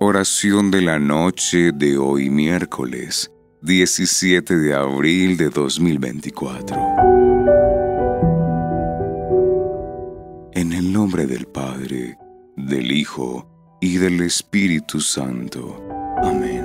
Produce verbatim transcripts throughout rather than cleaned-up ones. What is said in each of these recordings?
Oración de la noche de hoy miércoles, diecisiete de abril de dos mil veinticuatro. En el nombre del Padre, del Hijo y del Espíritu Santo. Amén.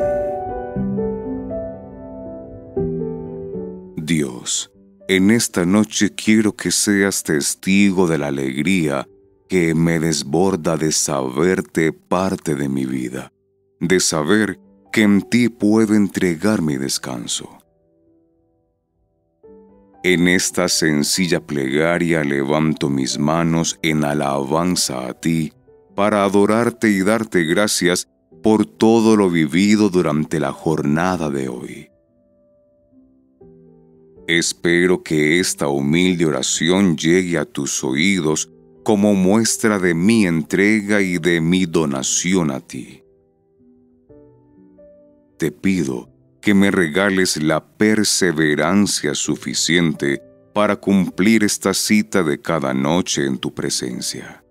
Dios, en esta noche quiero que seas testigo de la alegría que me desborda de saberte parte de mi vida, de saber que en ti puedo entregar mi descanso. En esta sencilla plegaria levanto mis manos en alabanza a ti, para adorarte y darte gracias por todo lo vivido durante la jornada de hoy. Espero que esta humilde oración llegue a tus oídos como muestra de mi entrega y de mi donación a ti. Te pido que me regales la perseverancia suficiente para cumplir esta cita de cada noche en tu presencia.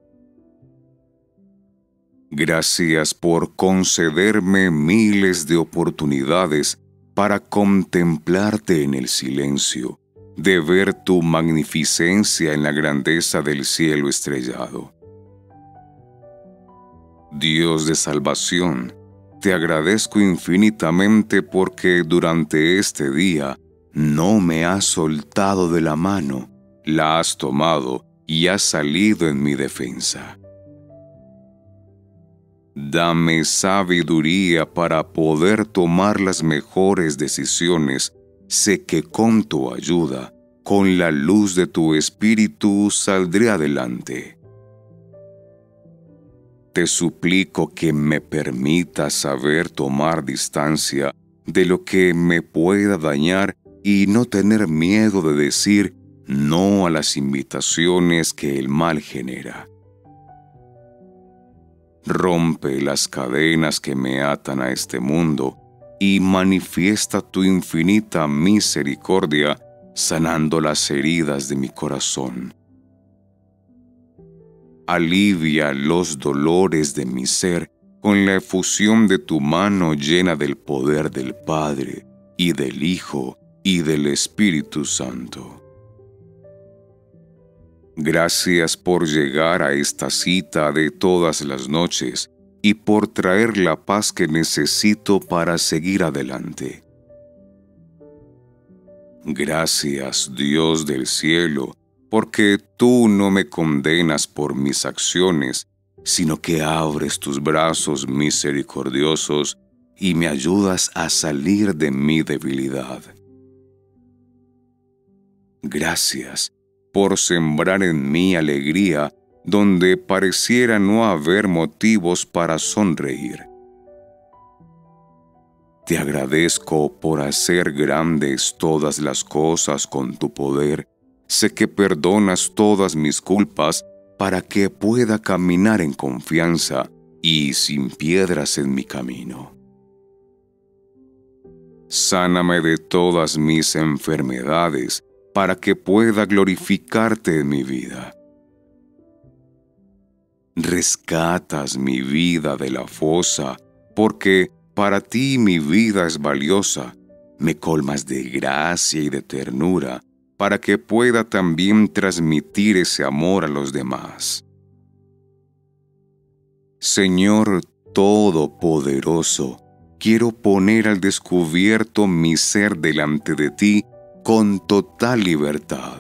Gracias por concederme miles de oportunidades para contemplarte en el silencio, de ver tu magnificencia en la grandeza del cielo estrellado. Dios de salvación, te agradezco infinitamente porque durante este día no me has soltado de la mano, la has tomado y has salido en mi defensa. Dame sabiduría para poder tomar las mejores decisiones. Sé que con tu ayuda, con la luz de tu espíritu, saldré adelante. Te suplico que me permitas saber tomar distancia de lo que me pueda dañar y no tener miedo de decir no a las invitaciones que el mal genera. Rompe las cadenas que me atan a este mundo y manifiesta tu infinita misericordia, sanando las heridas de mi corazón. Alivia los dolores de mi ser con la efusión de tu mano llena del poder del Padre, y del Hijo, y del Espíritu Santo. Gracias por llegar a esta cita de todas las noches y por traer la paz que necesito para seguir adelante. Gracias, Dios del cielo, porque tú no me condenas por mis acciones, sino que abres tus brazos misericordiosos y me ayudas a salir de mi debilidad. Gracias por sembrar en mí alegría donde pareciera no haber motivos para sonreír. Te agradezco por hacer grandes todas las cosas con tu poder. Sé que perdonas todas mis culpas para que pueda caminar en confianza y sin piedras en mi camino. Sáname de todas mis enfermedades para que pueda glorificarte en mi vida. Rescatas mi vida de la fosa, porque para ti mi vida es valiosa. Me colmas de gracia y de ternura, para que pueda también transmitir ese amor a los demás. Señor Todopoderoso, quiero poner al descubierto mi ser delante de ti con total libertad.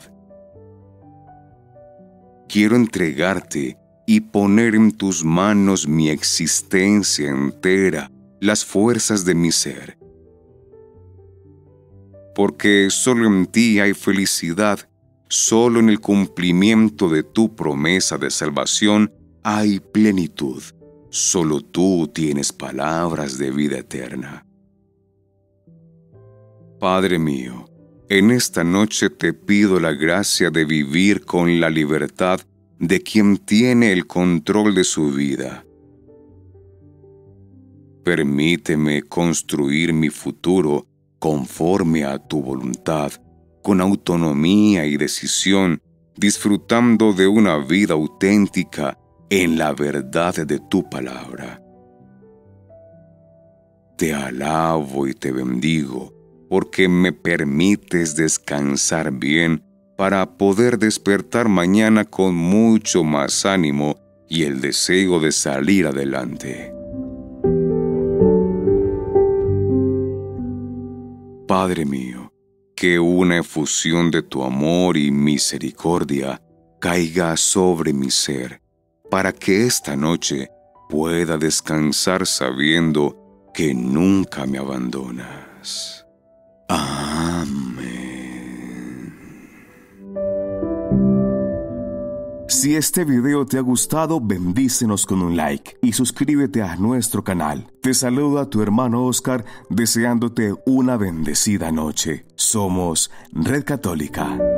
Quiero entregarte y poner en tus manos mi existencia entera, las fuerzas de mi ser. Porque solo en ti hay felicidad, solo en el cumplimiento de tu promesa de salvación hay plenitud. Solo tú tienes palabras de vida eterna. Padre mío, en esta noche te pido la gracia de vivir con la libertad de quien tiene el control de su vida. Permíteme construir mi futuro conforme a tu voluntad, con autonomía y decisión, disfrutando de una vida auténtica en la verdad de tu palabra. Te alabo y te bendigo, porque me permites descansar bien para poder despertar mañana con mucho más ánimo y el deseo de salir adelante. Padre mío, que una efusión de tu amor y misericordia caiga sobre mi ser, para que esta noche pueda descansar sabiendo que nunca me abandonas. Amén. Si este video te ha gustado, bendícenos con un like y suscríbete a nuestro canal. Te saluda tu hermano Oscar, deseándote una bendecida noche. Somos Red Católica.